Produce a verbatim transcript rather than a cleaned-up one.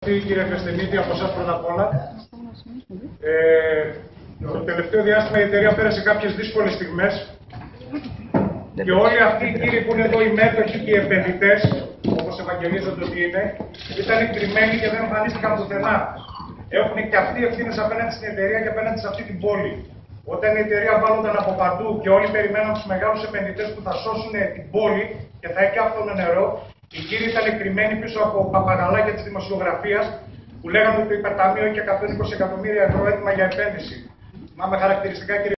Κύριε Κρεστενίτη, από εσάς πρώτα απ' όλα. Ε, το τελευταίο διάστημα η εταιρεία πέρασε κάποιες δύσκολες στιγμές και όλοι αυτοί οι κύριοι που είναι εδώ οι μέτοχοι και οι επενδυτές, όπως ευαγγελίζονται ότι είναι, ήταν κρυμμένοι και δεν εμφανίστηκαν πουθενά. Έχουν και αυτοί ευθύνες απέναντι στην εταιρεία και απέναντι σε αυτή την πόλη. Όταν η εταιρεία βάλλονταν από παντού και όλοι περιμέναν τους μεγάλους επενδυτές που θα σώσουν την πόλη και θα έχει αυτό το νερό, οι κύριοι ήταν κρυμμένοι πίσω από παπαγαλάκια της δημοσιογραφίας που λέγανε ότι το υπερταμείο είχε εκατόν είκοσι εκατομμύρια ευρώ έτοιμα για επένδυση. Μα με χαρακτηριστικά, κύριε